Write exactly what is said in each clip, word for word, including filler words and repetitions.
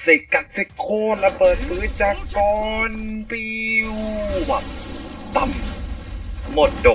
เสกกัดเสกโคนระเบิดปืนจากกรปิวแบบต่ำหมดดง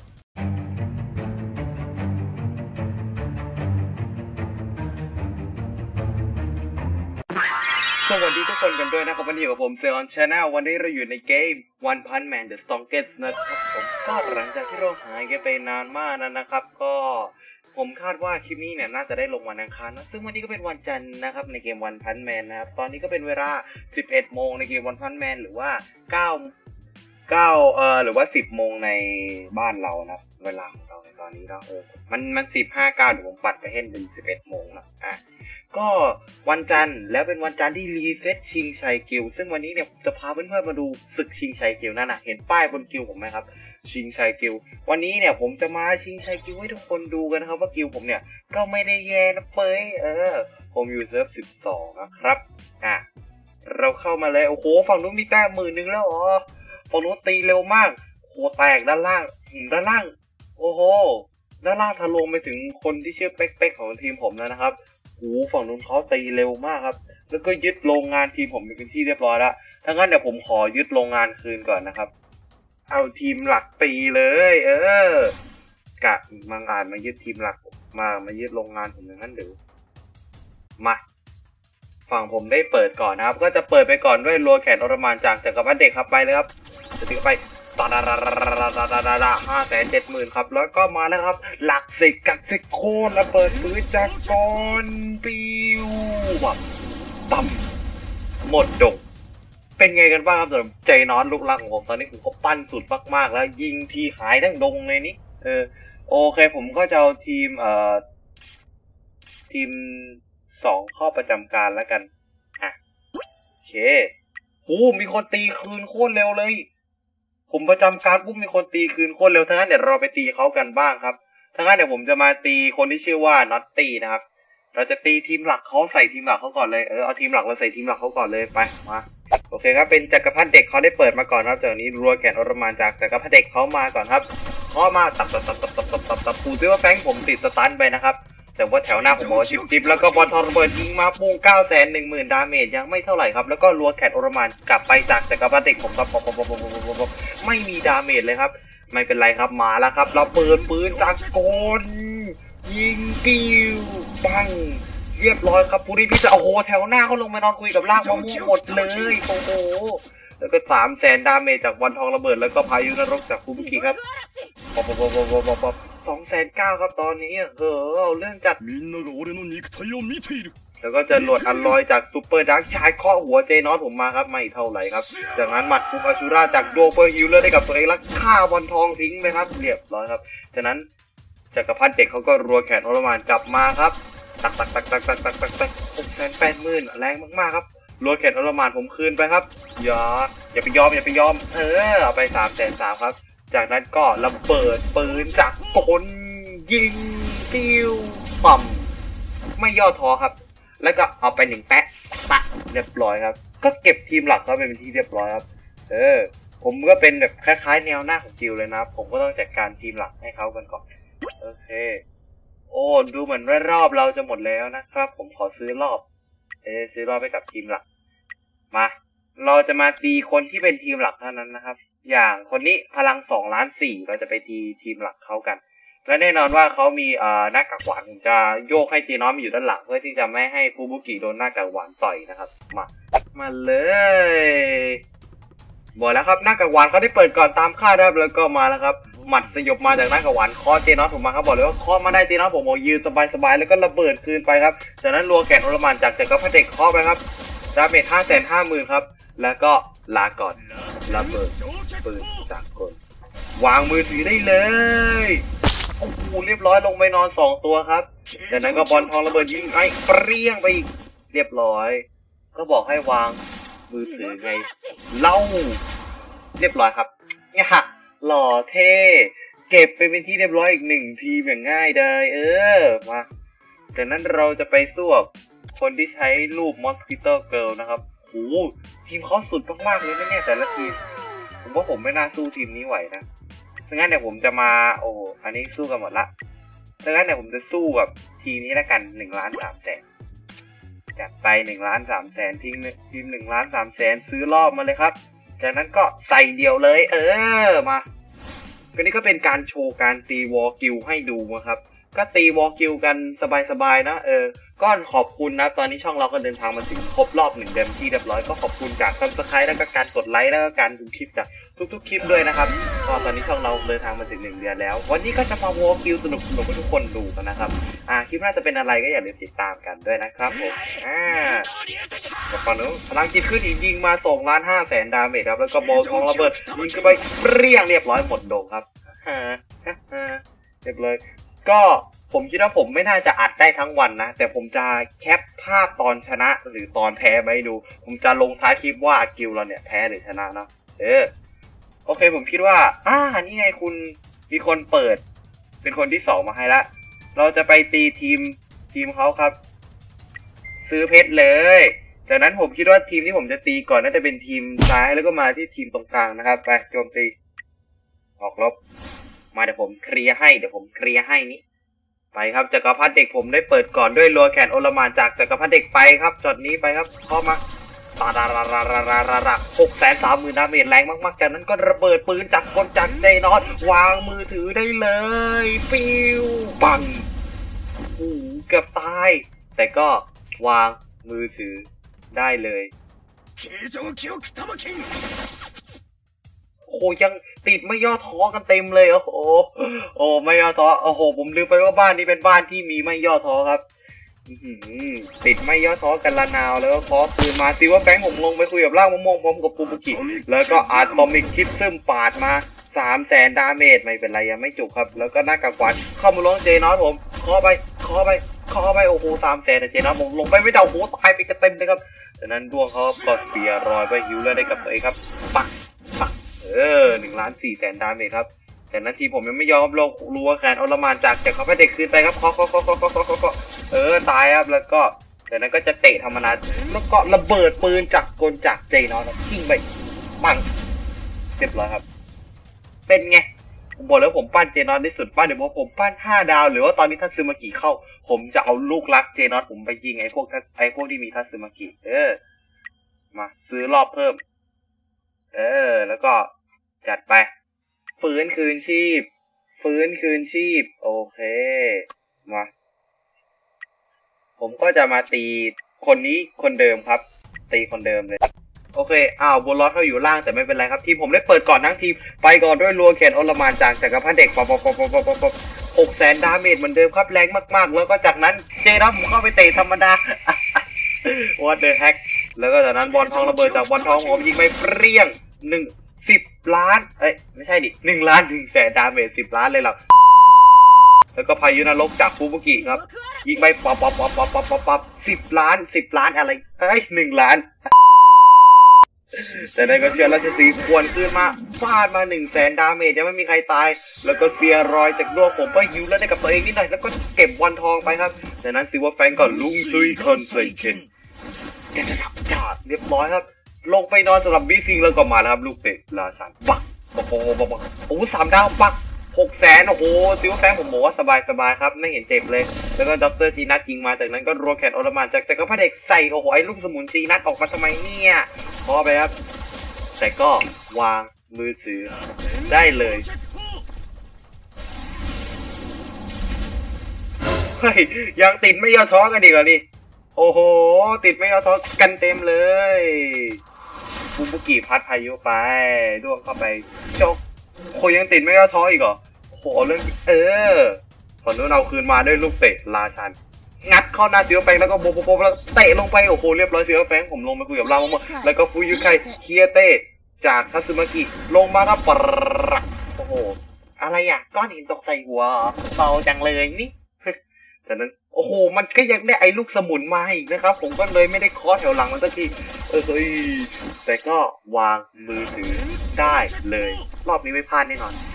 สวัสดีทุกคนกันด้วยนะครับวันนี้อยู่กับผมเซออนชาแนลวันนี้เราอยู่ในเกม One Punch Man The Strongest นะครับผมก็หลังจากที่เราหายกันไปนานมากนั้นนะครับก็ผมคาดว่าคลิปนี้เนี่ยน่าจะได้ลงวันอังคารนะซึ่งวันนี้ก็เป็นวันจันทร์นะครับในเกม One Punch Man นะครับตอนนี้ก็เป็นเวลา สิบเอ็ดโมงในเกม One Punch Man หรือว่าเก้า เก้าเอ่อหรือว่าสิบโมงในบ้านเรานะเวลาของเราในตอนนี้นะเออมันมันสิบ ห้า เก้าเดี๋ยวผมปัดไปให้เป็นสิบเอ็ดโมงนะอ่ะก็วันจันทร์แล้วเป็นวันจันทร์ที่รีเซ็ตชิงชัยกิลซึ่งวันนี้เนี่ยจะพาเพื่อนๆมาดูศึกชิงชัยกิลนั่นนะเห็นป้ายบนกิลผมไหมครับชิงชัยกิลวันนี้เนี่ยผมจะมาชิงชัยกิลให้ทุกคนดูกันนะครับว่ากิลผมเนี่ยก็ไม่ได้แย่นะเฟ้ยเออผมอยู่เซิร์ฟสิบสองนะครับอ่ะเราเข้ามาเลยโอ้โหฝั่งนู้นมีแต้มหมื่นหนึ่งแล้วอ๋อฝั่งนู้นตีเร็วมากโหแตกด้านล่างด้านล่างโอ้โหด้านล่างทะลวงไปถึงคนที่ชื่อเป๊กเป๊กของทีมผมแล้วนะครับโอ้ฝั่งนู้นเขาตีเร็วมากครับแล้วก็ยึดโรงงานทีมผมเป็นที่เรียบร้อยแล้วถ้างั้นเดี๋ยวผมขอยึดโรงงานคืนก่อนนะครับเอาทีมหลักตีเลยเออกะมังอาจมายึดทีมหลักมามายึดโรงงานผมอย่างนั้นเดี๋ยวมาฝั่งผมได้เปิดก่อนนะครับก็จะเปิดไปก่อนด้วยรัวแขนอรมานจากจักรพรรดิเด็กครับไปเลยครับจะถึงไปตาดาดาดาดาดาดาดาดาห้าแสนเจ็ดหมื่นครับแล้วก็มาแล้วครับหลักสิกกัดสิโคนระเบิดปืนจากกรปิวแบบต่ำหมดดงเป็นไงกันบ้างครับสำหรับใจนอนลูกรักของผมตอนนี้ผมก็ปั้นสุดมากๆแล้วยิงทีหายทั้งดงเลยนี่เออโอเคผมก็จะเอาทีมเอ่อทีมสองเข้าประจำการแล้วกันอ่ะโอเคโอ้มีคนตีคืนโคตรเร็วเลยผมประจำการปุ๊บมีคนตีคืนโคตรเร็วทั้งนั้นเดี๋ยวเราไปตีเขากันบ้างครับทั้งนั้นเดี๋ยวผมจะมาตีคนที่ชื่อว่าน็อตตี้นะครับเราจะตีทีมหลักเขาใส่ทีมหลักเขาก่อนเลยเออเอาทีมหลักเราใส่ทีมหลักเขาก่อนเลยไปมาโอเคครับเป็นจักรพรรดิเด็กเขาได้เปิดมาก่อนครับจากนี้รัวแขนอรมานจากจักรพรรดิเด็กเขามาก่อนครับเขามาตับตับตับตับตับตับตับตับปูซิว่าแฟงผมติดสตันไปนะครับแต่ว่าแถวหน้าผมบอกจิบจิบแล้วก็บอลทอร์ระเบิดยิงมาปุ้งเก้าแสนหนึ่งหมื่นดาเมจยังไม่เท่าไหร่ครับแล้วก็รัวแขนอรมานกลับไปจากจักรพรรดิเด็กผมครับไม่มีดาเมจเลยครับไม่เป็นไรครับมาแล้วครับเราเปิดปืนจากโกนยิงปิ้วปังเรียบร้อยครับผู้ริพิษโอ้โหแถวหน้าเขาลงมานอนคุยกับลากมะม่วงหมดเลยโอ้โหแล้วก็สามแสนดาเมจจากวันทองระเบิดแล้วก็พายุนรกจากฟูบุกิครับปอบปอบปอบปอบปอบสองแสนเก้าครับตอนนี้เออเอาเรื่องจัดแล้วก็จะหลวดอันลอยจากซูเปอร์ดักชายเคาะหัวเจนอสผมมาครับไม่เท่าไหร่ครับจากนั้นหมัดคุกอาชูราจากโดเปอร์ฮิลเลอร์ได้กับตัวเองแล้วฆ่าวันทองทิ้งไปครับเรียบร้อยครับจากนั้นจักรพรรดิเด็กเขาก็รัวแขนอรมานกลับมาครับตักตักตักตักตักตักตักตักหกแสนแปดหมื่นแรงมากๆครับรัวแขนอรมานผมคืนไปครับอย่าอย่าไปยอมอย่าไปยอมเออเอาไปสามแสนสามครับจากนั้นก็ระเบิดปืนจากกลยิงปิ้วปั่มไม่ย่อท้อครับแล้วก็เอาไปหนึ่งแปะปะเรียบร้อยครับก็เก็บทีมหลักเขาเป็นที่เรียบร้อยครับเออผมก็เป็นแบบคล้ายๆแนวหน้าของจิวเลยนะผมก็ต้องจัดการทีมหลักให้เขากันก่อนโอเคโอ้ดูเหมือนว่ารอบเราจะหมดแล้วนะครับผมขอซื้อรอบเออซื้อรอบไปกับทีมหลักมาเราจะมาตีคนที่เป็นทีมหลักเท่านั้นนะครับอย่างคนนี้พลังสองล้านสี่เราจะไปตีทีมหลักเขากันและแน่นอนว่าเขามีเอ่อหน้ากากหวานผมจะโยกให้จีน้อยมาอยู่ด้านหลังเพื่อที่จะไม่ให้ฟูบุกิโดนหน้ากากหวานต่อยนะครับมามาเลยบอกแล้วครับหน้ากากหวานเขาได้เปิดก่อนตามคาดครับแล้วก็มาแล้วครับหมัดสยบมาจากหน้ากากหวานคอเจน้อยผมมาครับบอกเลยว่าคอมาได้เจน้อยผมโอยืนสบายๆแล้วก็ระเบิดคืนไปครับจากนั้นรัวแขนอรมานจากจักรพรรดิเด็กคอไปครับดาเมจห้าแสนห้าหมื่นครับแล้วก็ลาก่อนระเบิดปืนจากกลวางมือถือได้เลยโอ้โหเรียบร้อยลงไปนอนสองตัวครับจากนั้นก็บอลทองระเบิดยิงไอ้เปรี้ยงไปอีกเรียบร้อยก็บอกให้วางมือถือไงเล่าเรียบร้อยครับเนี่ยฮะหล่อเท่เก็บไปเป็นที่เรียบร้อยอีกหนึ่งทีมอย่างง่ายเลยเออมาจากนั้นเราจะไปสู้กับคนที่ใช้รูป Mosquito Girl นะครับโอ้ทีมเขาสุดมากๆเลยนะเนี่ยแต่ละทีมผมว่าผมไม่น่าสู้ทีมนี้ไหวนะดังนั้นเดี๋ยวผมจะมาโอ้อันนี้สู้กันหมดละดังนั้นเดี๋ยวผมจะสู้กับทีมนี้ละกันหนึ่งล้านสามแสนจัดไปหนึ่งล้านสามแสนทิ้งทีมหนึ่งล้านสามแสนซื้อรอบมาเลยครับจากนั้นก็ใส่เดียวเลยเออมาก็นี่ก็เป็นการโชว์การตีวอลกิลให้ดูนะครับก็ตีวอลกิลกันสบายๆนะเออก็ขอบคุณนะตอนนี้ช่องเราก็เดินทางมาถึงครบรอบหนึ่งเดือนที่เรียบร้อยก็ขอบคุณจากซับสไครต์แล้วก็การกดไลค์แล้วก็การดูคลิปจากทุกๆคลิปด้วยนะครับก็ตอนนี้ช่องเราเดินทางมาถึงหนึ่งเดือนแล้ววันนี้ก็จะมาวอลกิลสนุกๆให้ทุกคนดูกันนะครับอ่าคลิปน่าจะเป็นอะไรก็อย่าลืมติดตามกันด้วยนะครับผมอ่าแล้วก่อนนู้นพลังจิตขึ้นอีกยิงมาสองล้านห้าแสนดาเมจครับแล้วก็บอลทองระเบิดยิงเข้าไปเปรี้ยงเรียบร้อยหมดโดงครับฮ่าฮ่าเรียบร้อยก็ผมคิดว่าผมไม่น่าจะอัดได้ทั้งวันนะแต่ผมจะแคปภาพตอนชนะหรือตอนแพ้มาให้ดูผมจะลงท้ายคลิปว่ากิลเราเนี่ยแพ้หรือชนะเนาะเออโอเคผมคิดว่าอ่านี่ไงคุณมีคนเปิดเป็นคนที่สองมาให้ละเราจะไปตีทีมทีมเขาครับซื้อเพชรเลยจากนั้นผมคิดว่าทีมที่ผมจะตีก่อนน่าจะเป็นทีมซ้ายแล้วก็มาที่ทีมตรงกลางนะครับไปโจมตีออกรบมาเดี๋ยวผมเคลียร์ให้เดี๋ยวผมเคลียร์ให้นี้ไปครับจักรพรรดิเด็กผมได้เปิดก่อนด้วยรัวแขนโอลมานจากจักรพรรดิเด็กไปครับจอดนี้ไปครับเข้ามาตาดาราราราราราราหกแสนสามหมื่นดาเมจแรงมากๆจากนั้นก็ระเบิดปืนจากคนจากเจนอสวางมือถือได้เลยปิวปังโอ้โหเกือบตายแต่ก็วางมือถือได้เลยโอ้ยังติดไม่ย่อท้อกันเต็มเลยโอ้โหโอ้ไม่ย่อท้อโอ้โหผมลืมไปว่าบ้านนี้เป็นบ้านที่มีไม่ย่อท้อครับติดไม่ย่อท้อกันละนาวแล้วก็ขอปืนมาซิว่าแบงค์ผมลงไปคุยกับร่างมะม่วงพร้อมกับปูบุกิแล้วก็อาร์ตอมิกคิดซึมปาดมาสามแสนดาเมจไม่เป็นไรยังไม่จุกครับแล้วก็หน้ากากขวานเข้ามาลงเจนอสผมขอไปขอไปขอไปโอ้โหสามแสนแต่เจนอสผมลงไปไม่เดาโหตายไปกันเต็มเลยครับจากนั้นดวงเขาก็เสียรอยไปหิวเลยได้กับตัวเองครับปักปักเออหนึ่งล้านสี่แสนดาเมจครับแต่นาทีผมยังไม่ยอมลงรัวแขนอลมานจากจากเขาไปเด็กคืนไปครับเคาะเคาะเคาะเคาะเคาะเคาะเคาะเออตายครับแล้วก็จากนั้นก็จะเตะธรรมดาแล้วก็ระเบิดปืนจากกลจากเจนอสทิ้งไปปังเรียบร้อยครับเป็นไงผมบอกแล้วผมปั้นเจนอสที่สุดปั้นเดี๋ยวพอผมปั้นห้าดาวหรือว่าตอนนี้ทัซึมากิเข้าผมจะเอาลูกรักเจนอสผมไปยิงไอ้พวกไอ้พวกที่มีทัซึมากิเออมาซื้อรอบเพิ่มเออแล้วก็จัดไปฟื้นคืนชีพฟื้นคืนชีพโอเคมาผมก็จะมาตีคนนี้คนเดิมครับตีคนเดิมเลยโอเคอ้าวบนลอสเขาอยู่ล่างแต่ไม่เป็นไรครับทีมผมได้เปิดก่อนทั้งทีมไปก่อนด้วยรัวแขนอลมานจากจักรพรรดิเด็กปะปะปะปะปะปะปะหกแสนดาเมจเหมือนเดิมครับแรงมากๆแล้วก็จากนั้นเจนอสผมเข้าไปเตะธรรมดา What the heck แล้วก็จากนั้นบอลทองระเบิดจากบอลทองผมยิงไปเปรี้ยงหนึ่งสิบล้านเอ้ยไม่ใช่ดิหนึ่งล้านหนึ่งแสนดาเมจสิบล้านเลยหรอแล้วก็พายุนรกจากฟูบุกิครับยิงไปป๊อปป๊อปป๊อปป๊อปป๊อปป๊อปสิบล้านสิบล้านอะไรเอ้ยหนึ่งล้านแต่ได้ก็เชื่อราชสีห์ควรขึ้นมาฟาดมาหนึ่งแสนดาเมจยังไม่มีใครตายแล้วก็เสียรอยจากดวงผมก็ยิวแล้วได้กับตัวเองนิดหน่อยแล้วก็เก็บวันทองไปครับจากนั้นซิว่าแฟงก่อนลุงซุยคอนเซนเคนจะจะจัดเรียบร้อยครับลงไปนอนสำหรับบีซิงแล้วก็มาแล้วครับลูกเตะราชันปักปักปักปักปักโอ้สามดาวปักหกแสนโอ้โหซิว่าแฟงผมบอกว่าสบายสบายครับไม่เห็นเจ็บเลยแล้วก็ด็อกเตอร์จีนัทยิงมาจากนั้นก็รัวแขนอลมานจากจักรพรรดิเด็กใส่โอ้โหไอ้ลูกสมุนจีนัทออกมาทำไมเนี่ยพอไปครับแต่ก็วางมือถือได้เลยเฮ้ยยังติดไม่ย่อท้อกันอีกเหรอนี่โอ้โหติดไม่ย่อท้อกันเต็มเลยฟูบุกิพัดพายุไปด้วงเข้าไปโจกโคยังติดไม่ย่อท้ออีกเหรอโอ้โหเรื่องเออผลนู้นเอาคืนมาด้วยลูกเตะราชันงัดเข้าหน้าเสือแฟงแล้วก็โบโบโบแล้วเตะลงไปโอ้โหเรียบร้อยเสือแฟงผมลงไปคุยกับเราหมดแล้วก็ฟูยุไคเคียเตะจากทัซึมากิลงมาครับปรักโอ้โหอะไรอ่ะก้อนหินตกใส่หัวเบาจังเลยนี่แต่นั้นโอ้โหมันก็ยังได้ไอ้ลูกสมุนมาอีกนะครับผมก็เลยไม่ได้เคาะแถวหลังมันสักทีเออเฮ้ยแต่ก็วางมือถือได้เลยรอบนี้ไม่พลาดแน่นอน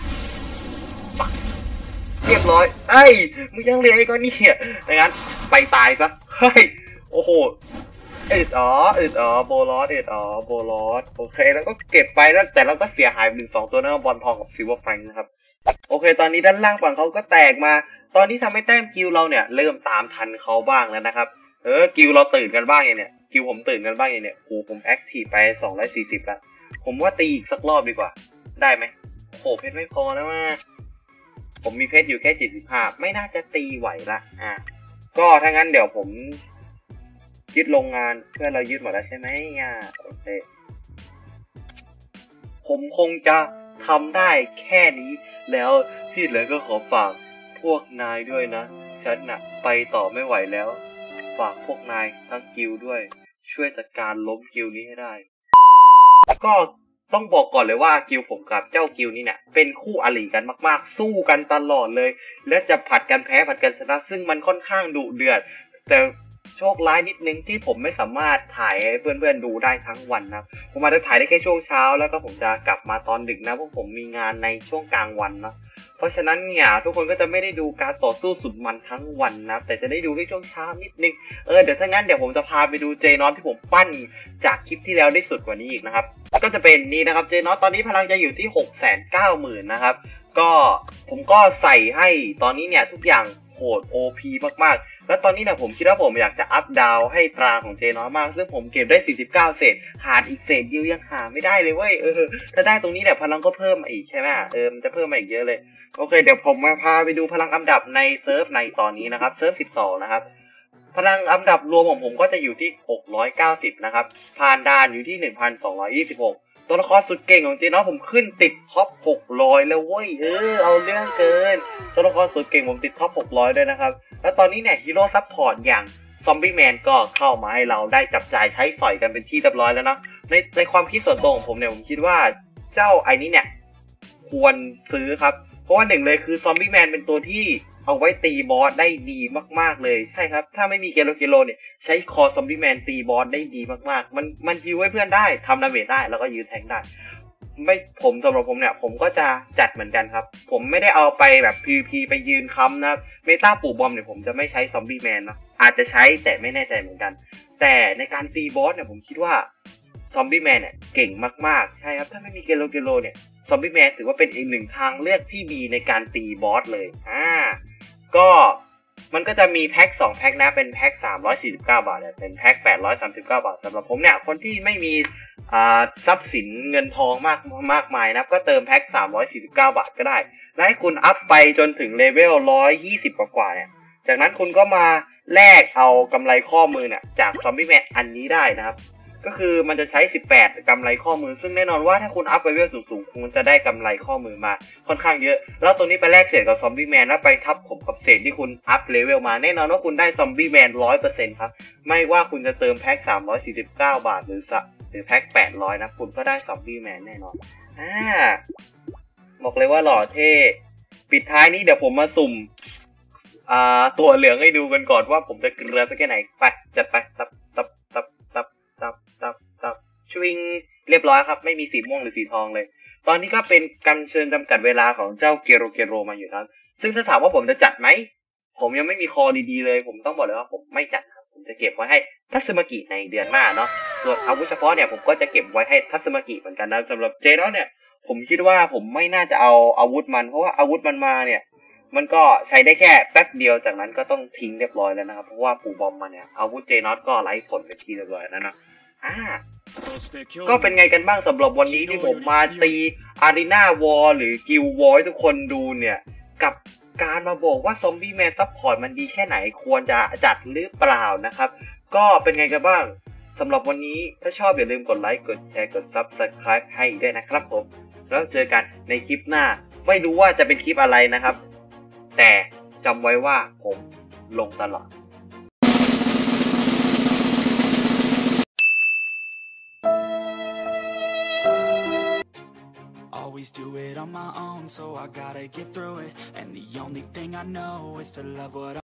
เรียบร้อยเอ้ยมึงยังเลี้ยงไอ้ก้อนนี่อ่ะดังนั้นไปตายซะเฮ้ยโอ้โหเอ็ดอ๋อเอ็ดอ๋อโบลอสเอ็ดอ๋อโบลอสโอเคแล้วก็เก็บไปแล้วแต่เราก็เสียหายหนึ่งสองตัวนะครับบอลทองกับซิลเวอร์แฟงนะครับโอเคตอนนี้ด้านล่างฝั่งเขาก็แตกมาตอนนี้ทำให้แต้มคิวเราเนี่ยเริ่มตามทันเขาบ้างแล้วนะครับเอออกิลเราตื่นกันบ้างอย่างเนี้ยกิลผมตื่นกันบ้างอย่างเนี้ยโอ้ผมแอคทีฟไปสองร้อยสี่สิบละผมว่าตีอีกสักรอบดีกว่าได้ไหมโอ้เพชรไม่พอนะว่าผมมีเพชรอยู่แค่เจ็ดสิบห้าไม่น่าจะตีไหวละอ่ะก็ถ้างั้นเดี๋ยวผมยึดโรงงานเพื่อนเรายึดหมดแล้วใช่ไหมอ่ะโอเคผมคงจะทำได้แค่นี้แล้วที่เหลือก็ขอฝากพวกนายด้วยนะฉันน่ะไปต่อไม่ไหวแล้วฝากพวกนายทั้งกิลด้วยช่วยจัดการล้มกิลนี้ให้ได้ก็ต้องบอกก่อนเลยว่ากิลผมกับเจ้ากิลนี้เนี่ยเป็นคู่อริกันมากๆสู้กันตลอดเลยและจะผัดกันแพ้ผัดกันชนะซึ่งมันค่อนข้างดุเดือดแต่โชคร้ายนิดนึงที่ผมไม่สามารถถ่ายให้เพื่อนๆดูได้ทั้งวันนะผมอาจจะถ่ายได้แค่ช่วงเช้าแล้วก็ผมจะกลับมาตอนดึกนะเพราะผมมีงานในช่วงกลางวันนะเพราะฉะนั้นเนี่ยทุกคนก็จะไม่ได้ดูการต่อสู้สุดมันทั้งวันนะแต่จะได้ดูในช่วงเช้านิดนึงเออเดี๋ยวถ้างั้นเดี๋ยวผมจะพาไปดูเจนอตที่ผมปั้นจากคลิปที่แล้วได้สุดกว่านี้อีกนะครับก็จะเป็นนี่นะครับเจนอตตอนนี้พลังจะอยู่ที่ หกแสนเก้าหมื่น นะครับก็ผมก็ใส่ให้ตอนนี้เนี่ยทุกอย่างโหด โอ พี มากๆแล้วตอนนี้เนี่ยผมคิดว่าผมอยากจะอัพดาวให้ตราของเจนอตมากซึ่งผมเก็บได้สี่สิบเก้าเศษขาดอีกเศษเดียวยังหาไม่ได้เลยเว้ยเออถ้าได้ตรงนี้เนี่ยพลังก็เพิ่มมาอีกใช่ไหมเออมันจะเพิ่มมาอีกเยอะเลยโอเคเดี๋ยวผมมาพาไปดูพลังอันดับในเซิร์ฟในตอนนี้นะครับเซิร์ฟสิบสองนะครับพลังอันดับรวมของผมก็จะอยู่ที่หกร้อยเก้าสิบนะครับผ่านด่านอยู่ที่ หนึ่งพันสองร้อยยี่สิบหก ตัวละครสุดเก่งของเจนอตผมขึ้นติดท็อปหกร้อยแล้วเว้ยเออเอาเรื่องเกินตัวละครสุดเก่งผมติดท็อปหกร้อยด้วยนะครับแล้วตอนนี้เนี่ยฮีโร่ซัพพอร์ตอย่างซอมบี้แมนก็เข้ามาให้เราได้จับจ่ายใช้สอยกันเป็นที่เรียบร้อยแล้วนะในในความคิดส่วนตัวของผมเนี่ยผมคิดว่าเจ้าไอ้นี้เนี่ยควรซื้อครับเพราะว่าหนึ่งเลยคือซอมบี้แมนเป็นตัวที่เอาไว้ตีบอสได้ดีมากๆเลยใช่ครับถ้าไม่มีเกโลเกโลเนี่ยใช้คอซอมบี้แมนตีบอสได้ดีมากๆมันมันฮิวให้เพื่อนได้ทำดาเมจได้แล้วก็ยืนแทงได้ไม่ผมสำหรับผมเนี่ยผมก็จะจัดเหมือนกันครับผมไม่ได้เอาไปแบบ พี วี พี ไปยืนค้ำนะครับเมตาปู่บอมเนี่ยผมจะไม่ใช้ซอมบี้แมนนะอาจจะใช้แต่ไม่แน่ใจเหมือนกันแต่ในการตีบอสเนี่ยผมคิดว่าซอมบี้แมนเนี่ยเก่งมากๆใช่ครับถ้าไม่มีเกโลเกโลเนี่ยซอมบี้แมนถือว่าเป็นอีกหนึ่งทางเลือกที่ดีในการตีบอสเลยอ่าก็มันก็จะมีแพ็คสองแพ็คนะเป็นแพ็คสามร้อยสี่สิบเก้าบาทเนี่ยเป็นแพ็คแปดร้อยสามสิบเก้าบาทสำหรับผมเนี่ยคนที่ไม่มีอ่าทรัพย์สินเงินทองมากมากมายนะก็เติมแพ็คสามร้อยสี่สิบเก้าบาทก็ได้และให้คุณอัพไปจนถึงเลเวลหนึ่งร้อยยี่สิบกว่าๆเนี่ยจากนั้นคุณก็มาแลกเอากำไรข้อมือเนี่ยจากซอมบี้แมนอันนี้ได้นะครับก็คือมันจะใช้สิบแปดกำไรข้อมือซึ่งแน่นอนว่าถ้าคุณอัพไปเลเวลสูงๆคุณจะได้กำไรข้อมือมาค่อนข้างเยอะแล้วตัวนี้ไปแลกเศษกับซอมบี้แมนแล้วไปทับผมกับเศษที่คุณอัพเลเวลมาแน่นอนว่าคุณได้ซอมบี้แมน ร้อยเปอร์เซ็นต์ ครับไม่ว่าคุณจะเติมแพ็คสามร้อยสี่สิบเก้าบาทหรือหรือแพ็คแปดร้อยนะคุณก็ได้ซอมบี้แมนแน่นอนอ่าบอกเลยว่าหล่อเท่ปิดท้ายนี้เดี๋ยวผมมาสุ่มอ่าตัวเหลืองให้ดูกันก่อนว่าผมจะเกลือสักแค่ไหนไปจัดไปตับตับตับตับตับตับตับชวิงเรียบร้อยครับไม่มีสีม่วงหรือสีทองเลยตอนนี้ก็เป็นการเชิญจำกัดเวลาของเจ้าเกโรเกโรมาอยู่ครับซึ่งถ้าถามว่าผมจะจัดไหมผมยังไม่มีคอดีๆเลยผมต้องบอกเลยว่าผมไม่จัดครับผมจะเก็บไว้ให้ทัสึมากิในเดือนหน้าเนาะส่วนอาวุธเฉพาะเนี่ยผมก็จะเก็บไว้ให้ทัสึมากิเหมือนกันนะสำหรับเจโร่เนี่ยผมคิดว่าผมไม่น่าจะเอาอาวุธมันเพราะว่าอาวุธมันมาเนี่ยมันก็ใช้ได้แค่แป๊บเดียวจากนั้นก็ต้องทิ้งเรียบร้อยแล้วนะครับเพราะว่าปู่บอมมาเนี่ยอาวุธเจนอตก็ไร้ผลเป็นที่เรียบร้อยแล้วนะอ่าก็เป็นไงกันบ้างสำหรับวันนี้ที่ผมมาตีอารีนาวอลหรือกิลวอลทุกคนดูเนี่ยกับการมาบอกว่าซอมบี้แมนซัพพอร์ตมันดีแค่ไหนควรจะจัดหรือเปล่านะครับก็เป็นไงกันบ้างสำหรับวันนี้ถ้าชอบอย่าลืมกดไลค์กดแชร์กด ซับสไครบ์ ให้ด้วยนะครับผมแล้วเจอกันในคลิปหน้าไม่รู้ว่าจะเป็นคลิปอะไรนะครับแต่จำไว้ว่าผมลงตลอด Always do it on my own, so I gotta get through it. And the only thing I know is to love what I